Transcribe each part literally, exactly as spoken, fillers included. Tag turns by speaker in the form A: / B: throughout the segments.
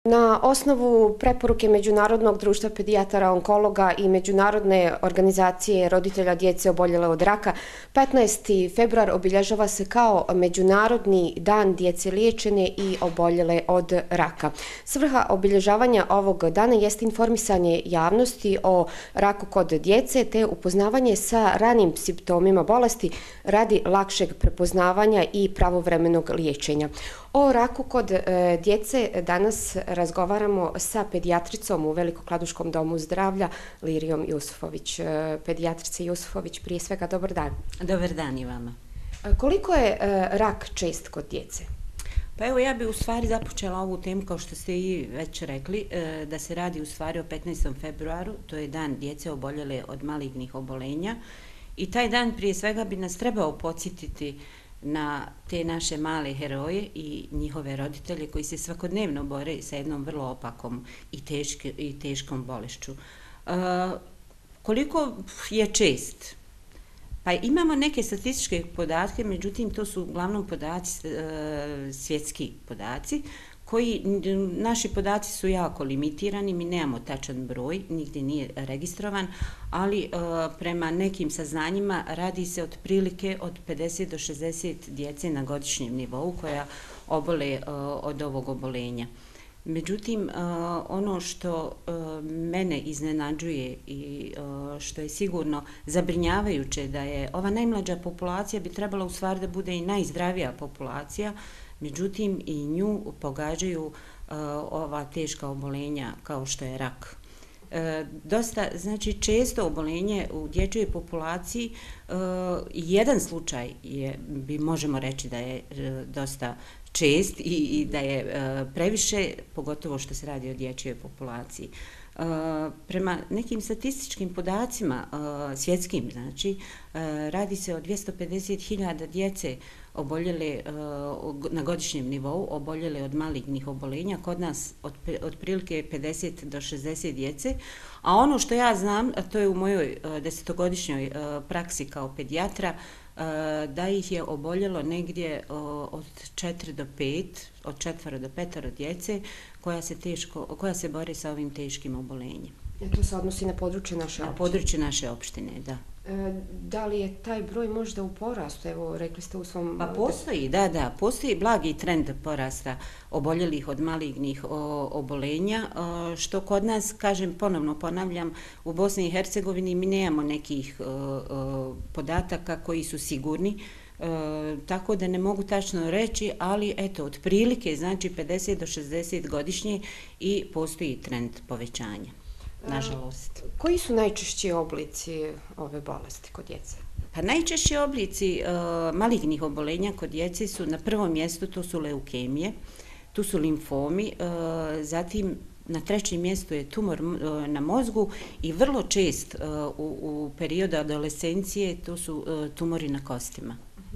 A: Na osnovu preporuke Međunarodnog društva pedijatara onkologa i Međunarodne organizacije roditelja djece oboljele od raka, petnaesti februar obilježava se kao Međunarodni dan djece liječene i oboljele od raka. Svrha obilježavanja ovog dana jest informisanje javnosti o raku kod djece te upoznavanje sa ranim simptomima bolesti radi lakšeg prepoznavanja i pravovremenog liječenja. O raku kod e, djece danas razgovaramo sa pedijatricom u Velikokladuškom domu zdravlja Lirijom Jusufović. E, pedijatrice Jusufović, prije svega dobar dan.
B: Dobar dan i vama.
A: E, koliko je e, rak čest kod djece?
B: Pa evo, ja bi u stvari započela ovu temu, kao što ste i već rekli, e, da se radi u stvari o petnaestom februaru, to je dan djece oboljele od malignih obolenja, i taj dan prije svega bi nas trebao podsjetiti na te naše male heroje i njihove roditelje koji se svakodnevno bore sa jednom vrlo opakom i, teške, i teškom bolešću. E, koliko je čest? Pa imamo neke statističke podatke, međutim to su uglavnom podaci, e, svjetski podaci, koji, naši podaci su jako limitirani, mi nemamo tačan broj, nigdje nije registrovan, ali e, prema nekim saznanjima radi se otprilike od pedeset do šezdeset djece na godišnjem nivou koja obole e, od ovog obolenja. Međutim, e, ono što e, mene iznenađuje i e, što je sigurno zabrinjavajuće, da je ova najmlađa populacija bi trebala u stvari da bude i najzdravija populacija, međutim i nju pogađaju uh, ova teška obolenja kao što je rak. E, dosta, znači često obolenje u dječjoj populaciji, uh, jedan slučaj je, bi možemo reći da je uh, dosta čest i, i da je uh, previše, pogotovo što se radi o dječjoj populaciji. Uh, prema nekim statističkim podacima uh, svjetskim, znači, uh, radi se o dvjesto pedeset hiljada djece oboljele uh, na godišnjem nivou, oboljele od malignih obolenja, kod nas od, otprilike pedeset do šezdeset djece, a ono što ja znam, a to je u mojoj uh, desetogodišnjoj uh, praksi kao pedijatra, uh, da ih je oboljelo negdje uh, od četiri do pet, od četvero do petero djece koja se, teško, koja se bore sa ovim teškim obolenjem.
A: I to se odnosi na područje naše opštine?
B: Na područje naše opštine, da.
A: E, da li je taj broj možda u porastu? Evo, rekli ste u svom...
B: Pa postoji, da, da, postoji blagi trend porasta oboljelih od malignih o, obolenja, o, što kod nas, kažem, ponovno ponavljam, u Bosni i Hercegovini mi nemamo nekih o, o, podataka koji su sigurni, E, tako da ne mogu tačno reći, ali eto, otprilike, znači pedeset do šezdeset godišnje i postoji trend povećanja, nažalost.
A: E, koji su najčešći oblici ove bolesti kod djece?
B: Pa najčešći oblici e, malignih obolenja kod djece su na prvom mjestu, to su leukemije, tu su limfomi, e, zatim na trećem mjestu je tumor e, na mozgu i vrlo čest e, u, u periodu adolescencije to su e, tumori na kostima.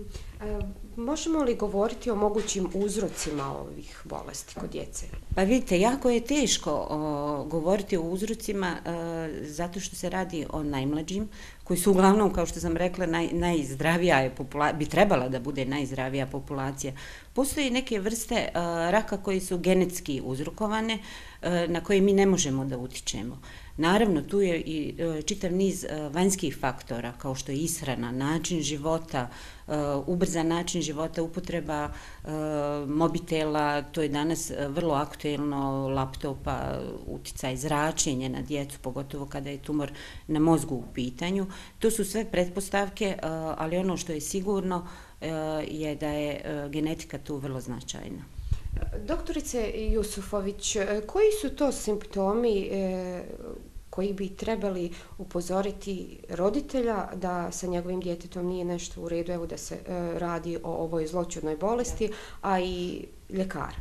A: E, možemo li govoriti o mogućim uzrocima ovih bolesti kod djece?
B: Pa vidite, jako je teško o, govoriti o uzrocima e, zato što se radi o najmlađim, koji su uglavnom, kao što sam rekla, naj, najzdravija je populacija, bi trebala da bude najzdravija populacija. Postoje neke vrste e, raka koji su genetski uzrokovane, e, na koje mi ne možemo da utičemo. Naravno, tu je i e, čitav niz e, vanjskih faktora, kao što je ishrana, način života, e, ubrzan način života, upotreba e, mobitela, to je danas vrlo aktuelno, laptopa, uticaj zračenja na djecu, pogotovo kada je tumor na mozgu u pitanju. To su sve pretpostavke, e, ali ono što je sigurno e, je da je e, genetika tu vrlo značajna.
A: Doktorice Jusufović, koji su to simptomi e, koji bi trebali upozoriti roditelja da sa njegovim djetetom nije nešto u redu, evo da se e, radi o ovoj zloćudnoj bolesti, a i ljekara?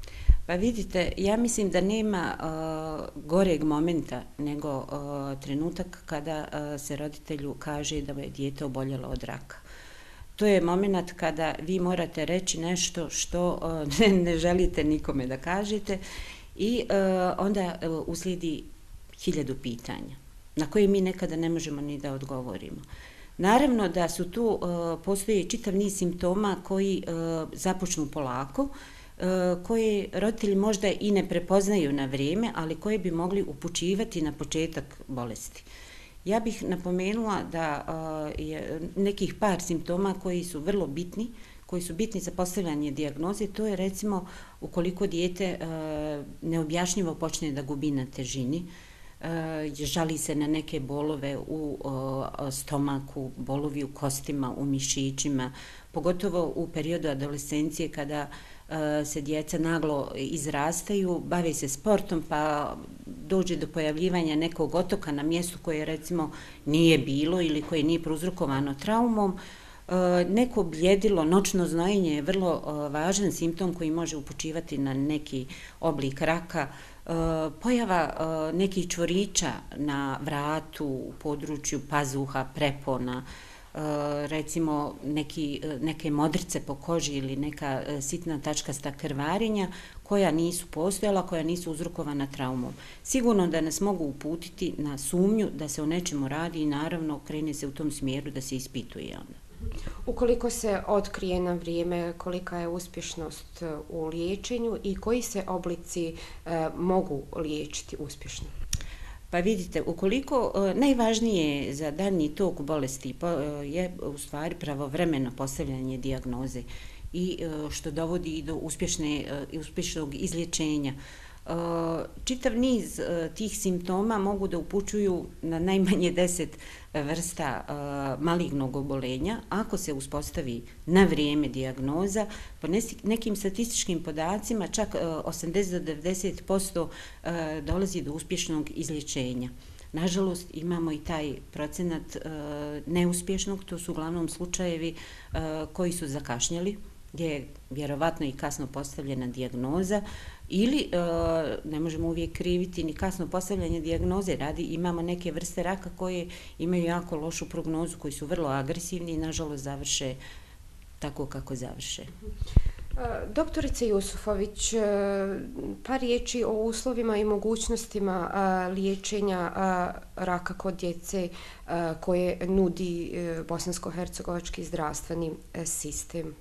B: Pa vidite, ja mislim da nema uh, goreg momenta nego uh, trenutak kada uh, se roditelju kaže da je dijete oboljelo od raka. To je moment kada vi morate reći nešto što uh, ne, ne želite nikome da kažete i uh, onda uh, uslijedi hiljadu pitanja na koje mi nekada ne možemo ni da odgovorimo. Naravno da su tu, uh, postoji čitav niz simptoma koji uh, započnu polako, koje roditelji možda i ne prepoznaju na vrijeme, ali koje bi mogli upućivati na početak bolesti. Ja bih napomenula da je nekih par simptoma koji su vrlo bitni, koji su bitni za postavljanje dijagnoze, to je recimo ukoliko dijete neobjašnjivo počne da gubi na težini, žali se na neke bolove u stomaku, bolovi u kostima, u mišićima, pogotovo u periodu adolescencije kada se djeca naglo izrastaju, bave se sportom pa dođe do pojavljivanja nekog otoka na mjestu koje recimo nije bilo ili koje nije prouzrokovano traumom. Neko bljedilo, noćno znojenje je vrlo važan simptom koji može upućivati na neki oblik raka. Pojava nekih čvorića na vratu, u području pazuha, prepona, recimo neki, neke modrice po koži ili neka sitna tačkasta krvarenja koja nisu postojala, koja nisu uzrokovana traumom. Sigurno da nas mogu uputiti na sumnju da se o nečemu radi i naravno krene se u tom smjeru da se ispituje onda.
A: Ukoliko se otkrije na vrijeme, kolika je uspješnost u liječenju i koji se oblici e, mogu liječiti uspješno?
B: Pa vidite, ukoliko e, najvažnije za daljnji tok bolesti po, e, je u stvari pravovremeno postavljanje dijagnoze i e, što dovodi i do uspješne, e, uspješnog izlječenja. Čitav niz tih simptoma mogu da upućuju na najmanje deset vrsta malignog obolenja. Ako se uspostavi na vrijeme dijagnoza, po nekim statističkim podacima čak osamdeset do devedeset posto dolazi do uspješnog izlječenja. Nažalost, imamo i taj procenat neuspješnog, to su uglavnom slučajevi koji su zakašnjeli, gdje je vjerovatno i kasno postavljena dijagnoza ili ne možemo uvijek kriviti ni kasno postavljanje dijagnoze, radi imamo neke vrste raka koje imaju jako lošu prognozu, koji su vrlo agresivni i nažalost završe tako kako završe.
A: Doktorice Jusufović, par riječi o uslovima i mogućnostima liječenja raka kod djece koje nudi bosansko-hercegovački zdravstveni sistem.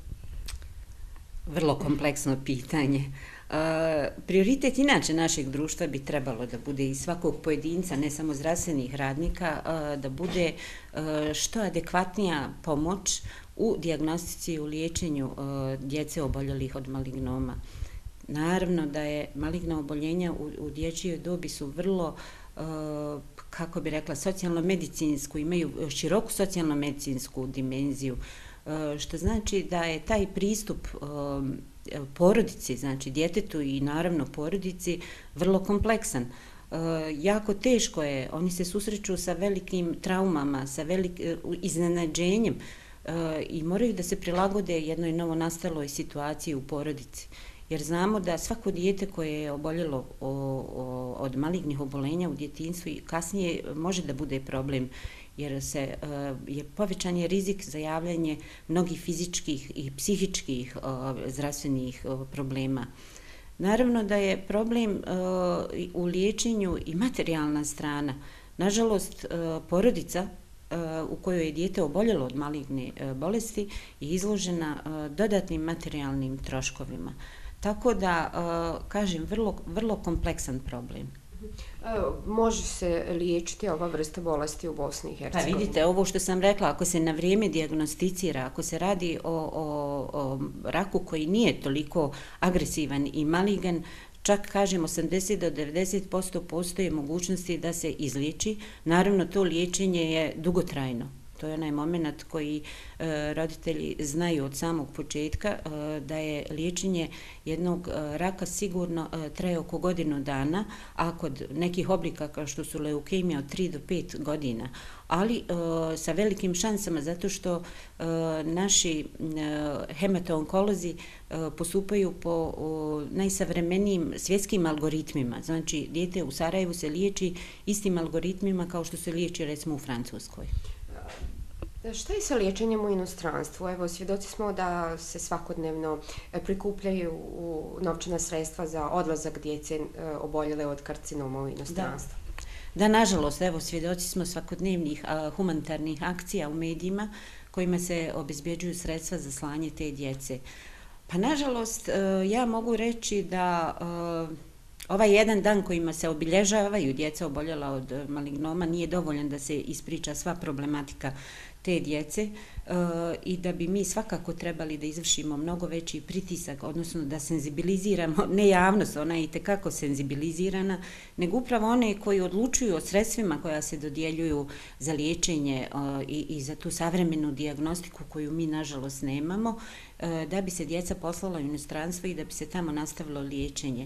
B: Vrlo kompleksno pitanje. Prioritet inače našeg društva bi trebalo da bude i svakog pojedinca, ne samo zdravstvenih radnika, da bude što adekvatnija pomoć u dijagnostici i u liječenju djece oboljelih od malignoma. Naravno da je maligna oboljenja u, u dječjoj dobi su vrlo, kako bi rekla, socijalno-medicinsku, imaju široku socijalno-medicinsku dimenziju, što znači da je taj pristup porodici, znači djetetu i naravno porodici, vrlo kompleksan. Jako teško je, oni se susreću sa velikim traumama, sa velikim iznenađenjem i moraju da se prilagode jednoj novonastaloj situaciji u porodici. Jer znamo da svako dijete koje je oboljelo od malignih obolenja u djetinjstvu i kasnije može da bude problem, jer se, je povećan je rizik za javljanje mnogih fizičkih i psihičkih zdravstvenih problema. Naravno da je problem u liječenju i materijalna strana. Nažalost, porodica u kojoj je dijete oboljelo od maligne bolesti je izložena dodatnim materijalnim troškovima. Tako da, kažem, vrlo, vrlo kompleksan problem.
A: Može se liječiti ova vrsta bolesti u Bosni i Hercegovini?
B: Pa vidite, ovo što sam rekla, ako se na vrijeme dijagnosticira, ako se radi o, o, o raku koji nije toliko agresivan i maligan, čak kažem osamdeset do devedeset posto postoje mogućnosti da se izliječi. Naravno, to liječenje je dugotrajno. To je onaj moment koji e, roditelji znaju od samog početka, e, da je liječenje jednog e, raka sigurno e, traje oko godinu dana, a kod nekih oblika kao što su leukemija od tri do pet godina, ali e, sa velikim šansama zato što e, naši e, hematonkolozi e, postupaju po o, najsavremenijim svjetskim algoritmima. Znači, dijete u Sarajevu se liječi istim algoritmima kao što se liječi recimo u Francuskoj.
A: Šta je sa liječenjem u inostranstvu? Evo, svjedoci smo da se svakodnevno prikupljaju novčana sredstva za odlazak djece oboljele od karcinoma u inostranstvu.
B: Da, da nažalost, evo, svjedoci smo svakodnevnih a, humanitarnih akcija u medijima kojima se obezbjeđuju sredstva za slanje te djece. Pa nažalost, ja mogu reći da ovaj jedan dan kojima se obilježavaju djeca oboljela od malignoma nije dovoljan da se ispriča sva problematika te djece i da bi mi svakako trebali da izvršimo mnogo veći pritisak, odnosno da senzibiliziramo, ne javnost, ona je itekako senzibilizirana, nego upravo one koji odlučuju o sredstvima koja se dodjeljuju za liječenje i, i za tu savremenu dijagnostiku koju mi nažalost nemamo, da bi se djeca poslala u inostranstvo i da bi se tamo nastavilo liječenje.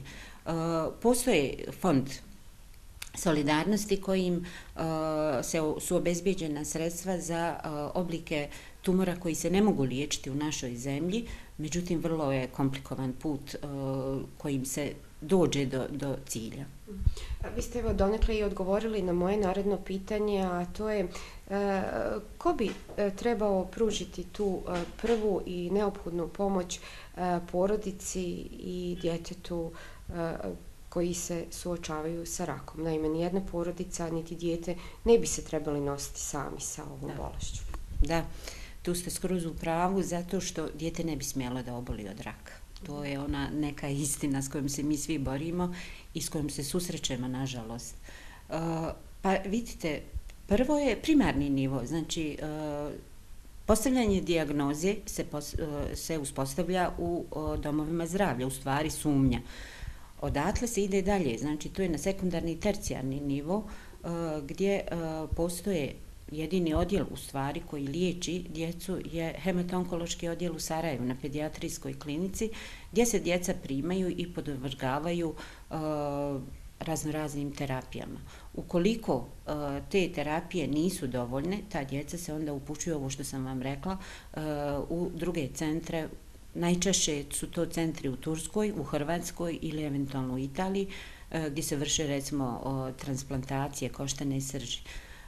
B: Postoje fond solidarnosti kojim uh, se, su obezbijeđena sredstva za uh, oblike tumora koji se ne mogu liječiti u našoj zemlji, međutim vrlo je komplikovan put uh, kojim se dođe do, do cilja.
A: Vi ste evo donekle i odgovorili na moje naredno pitanje, a to je uh, ko bi uh, trebao pružiti tu uh, prvu i neophodnu pomoć uh, porodici i djetetu uh, koji se suočavaju sa rakom. Naime, nijedna porodica, niti dijete ne bi se trebali nositi sami sa ovom da. bolešću.
B: Da, tu ste skroz u pravu, zato što dijete ne bi smjelo da oboli od raka. To je ona neka istina s kojom se mi svi borimo i s kojom se susrećemo, nažalost. Uh, pa vidite, prvo je primarni nivo, znači uh, postavljanje dijagnoze se, pos, uh, se uspostavlja u uh, domovima zdravlja, u stvari sumnja. Odatle se ide dalje, znači to je na sekundarni i tercijarni nivo uh, gdje uh, postoje jedini odjel u stvari koji liječi djecu je hematonkološki odjel u Sarajevu na pedijatrijskoj klinici gdje se djeca primaju i podvrgavaju uh, raznoraznim terapijama. Ukoliko uh, te terapije nisu dovoljne, ta djeca se onda upućuju, ovo što sam vam rekla, uh, u druge centre. Najčešće su to centri u Turskoj, u Hrvatskoj ili eventualno u Italiji, gdje se vrše recimo transplantacije koštane srži.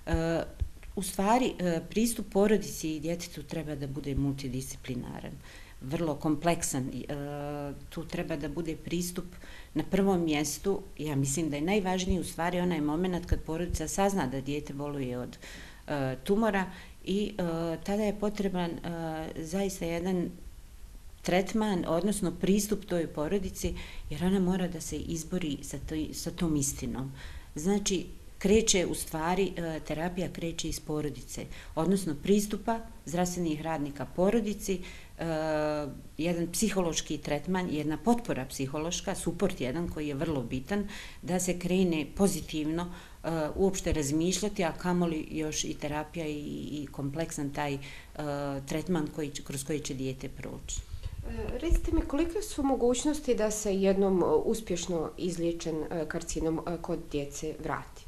B: U stvari, pristup porodici i djetetu treba da bude multidisciplinaran, vrlo kompleksan. Tu treba da bude pristup na prvom mjestu. Ja mislim da je najvažniji u stvari onaj moment kad porodica sazna da dijete boluje od tumora i tada je potreban zaista jedan tretman, odnosno pristup toj porodici, jer ona mora da se izbori sa, toj, sa tom istinom. Znači, kreće u stvari, terapija kreće iz porodice, odnosno pristupa zdravstvenih radnika porodici, jedan psihološki tretman, jedna potpora psihološka, suport jedan koji je vrlo bitan, da se krene pozitivno uopšte razmišljati, a kamoli još i terapija i, i kompleksan taj tretman koji, kroz koji će dijete proći.
A: Recite mi, kolike su mogućnosti da se jednom uspješno izliječen karcinom kod djece vrati?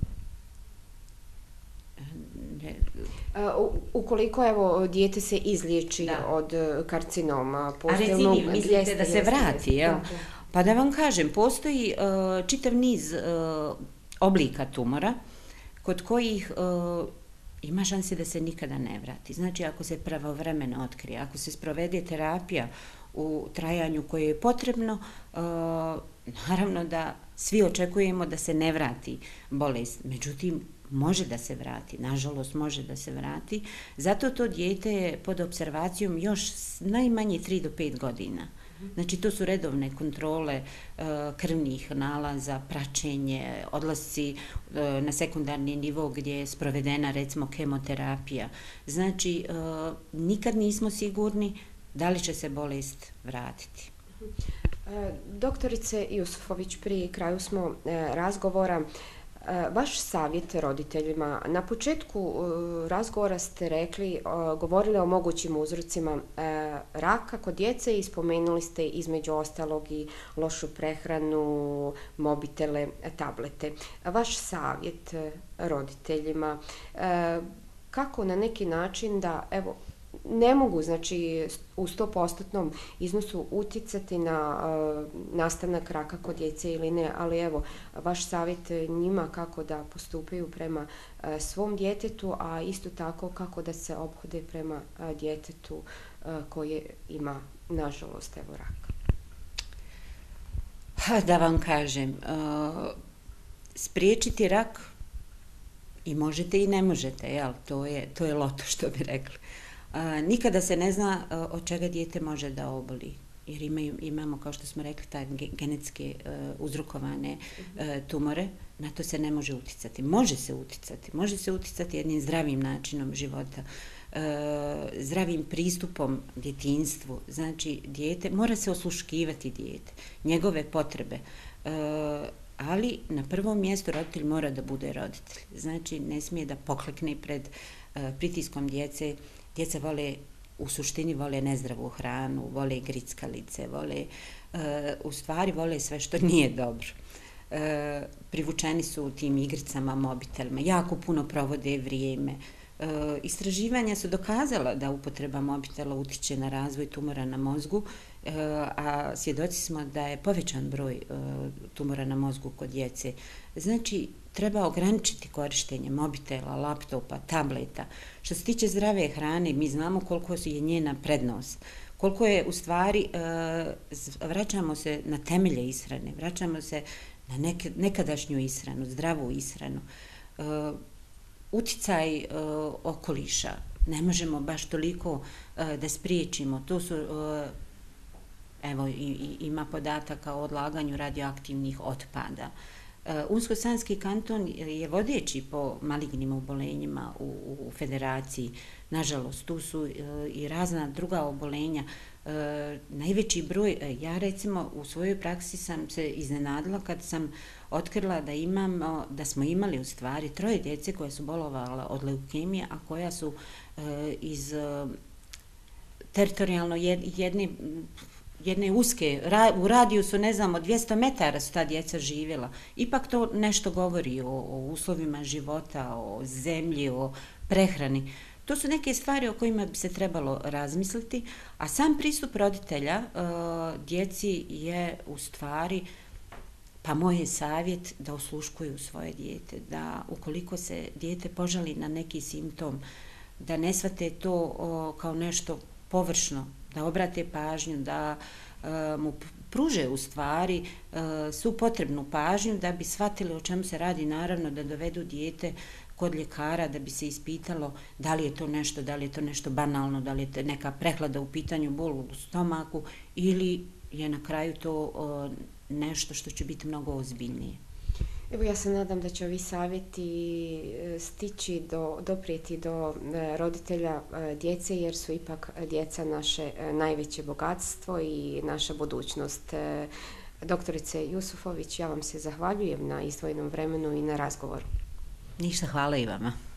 A: Ne. Ukoliko evo dijete se izliječi da. od karcinoma,
B: postoji ono... A recimo, mislite da se vrati, jel? Da, da. Pa da vam kažem, postoji uh, čitav niz uh, oblika tumora kod kojih uh, ima šanse da se nikada ne vrati. Znači, ako se pravovremeno otkrije, ako se sprovede terapija u trajanju koje je potrebno, uh, naravno da svi očekujemo da se ne vrati bolest. Međutim, može da se vrati, nažalost može da se vrati. Zato to dijete je pod observacijom još najmanje tri do pet godina. Znači, to su redovne kontrole uh, krvnih nalaza, praćenje, odlasci uh, na sekundarni nivo gdje je sprovedena, recimo, kemoterapija. Znači, uh, nikad nismo sigurni da li će se bolest vratiti.
A: Doktorice Jusufović, pri kraju smo uh, razgovora. Vaš savjet roditeljima, na početku razgovora ste rekli, govorili o mogućim uzrocima raka kod djece i spomenuli ste između ostalog i lošu prehranu, mobitele, tablete. Vaš savjet roditeljima, kako na neki način da, evo, ne mogu, znači, u sto posto iznosu utjecati na uh, nastanak raka kod djece ili ne, ali evo, vaš savjet njima kako da postupaju prema uh, svom djetetu, a isto tako kako da se ophode prema uh, djetetu uh, koje ima, nažalost, evo, rak.
B: Da vam kažem, uh, spriječiti rak i možete i ne možete, jel? To je, to je loto, što bi rekli. A, nikada se ne zna a, od čega dijete može da oboli. jer imaju, imamo, kao što smo rekli, ta genetske uh, uzrokovane uh, tumore, na to se ne može uticati. Može se uticati, može se uticati jednim zdravim načinom života, uh, zdravim pristupom djetinjstvu. Znači, dijete, mora se osluškivati dijete, njegove potrebe, uh, ali na prvom mjestu roditelj mora da bude roditelj. Znači, ne smije da poklekne pred uh, pritiskom djece. Djeca vole, u suštini vole nezdravu hranu, vole grickalice, vole, uh, u stvari vole sve što nije dobro. Uh, privučeni su u tim igricama, mobitelima, jako puno provode vrijeme. Uh, istraživanja su dokazala da upotreba mobitela utiče na razvoj tumora na mozgu, uh, a svjedoci smo da je povećan broj uh, tumora na mozgu kod djece. Znači, treba ograničiti korištenje mobitela, laptopa, tableta. Što se tiče zdrave hrane, mi znamo koliko je njena prednost, koliko je u stvari, uh, vraćamo se na temelje ishrane, vraćamo se na neke, nekadašnju ishranu, zdravu ishranu. Uh, uticaj uh, okoliša, ne možemo baš toliko uh, da spriječimo. To su, uh, evo, i, i, ima podataka o odlaganju radioaktivnih otpada. Uh, Unsko-Sanski kanton je vodeći po malignim obolenjima u, u federaciji. Nažalost, tu su uh, i razna druga obolenja. Uh, najveći broj, uh, ja recimo u svojoj praksi sam se iznenadila kad sam otkrila da imamo, da smo imali u stvari troje djece koje su bolovala od leukemije, a koja su uh, iz uh, teritorijalno jedne jedne uske, u radijusu, ne znam, od dvjesto metara su ta djeca živjela. Ipak to nešto govori o, o uslovima života, o zemlji, o prehrani. To su neke stvari o kojima bi se trebalo razmisliti, a sam pristup roditelja uh, djeci je u stvari, pa moj je savjet da osluškuju svoje dijete, da ukoliko se dijete požali na neki simptom, da ne shvate to uh, kao nešto površno, da obrate pažnju, da uh, mu pruže u stvari uh, svu potrebnu pažnju da bi shvatili o čemu se radi, naravno da dovedu dijete kod ljekara da bi se ispitalo da li je to nešto, da li je to nešto banalno, da li je to neka prehlada u pitanju, bol u stomaku ili je na kraju to uh, nešto što će biti mnogo ozbiljnije.
A: Evo, ja se nadam da će ovi savjeti stići do, doprijeti do roditelja djece, jer su ipak djeca naše najveće bogatstvo i naša budućnost. Doktorice Jusufović, ja vam se zahvaljujem na izdvojenom vremenu i na razgovoru.
B: Ništa, hvala i vama.